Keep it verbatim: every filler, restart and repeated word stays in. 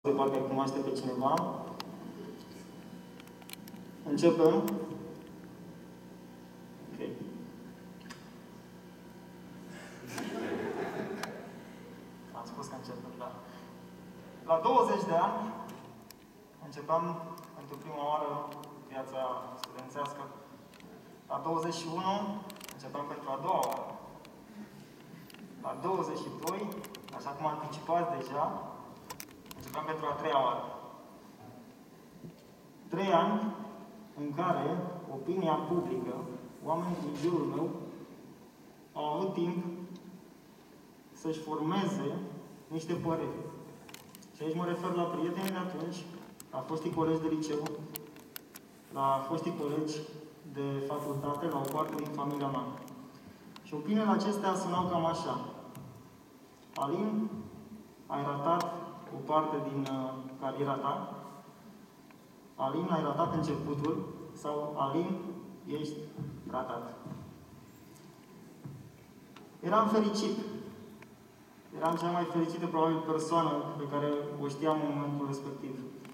Poate cunoaște pe cineva. Începem. Ok. Am spus că începem, da. La douăzeci de ani începeam pentru prima oară viața studențească. La douăzeci și unu începeam pentru a doua oară. La douăzeci și doi, așa cum anticipați deja, începeam pentru a treia oară. Trei ani în care opinia publică, oamenii din jurul meu, au avut timp să-și formeze niște păreri. Și aici mă refer la prietenii de atunci, la foștii colegi de liceu, la foștii colegi de facultate, la o parte din familia mea. Și opiniile acestea sunau cam așa. Alin, ai ratat o parte din uh, cariera ta. Alin, ai ratat începutul. Sau Alin, ești ratat. Eram fericit. Eram cea mai fericită, probabil, persoană pe care o știam în momentul respectiv.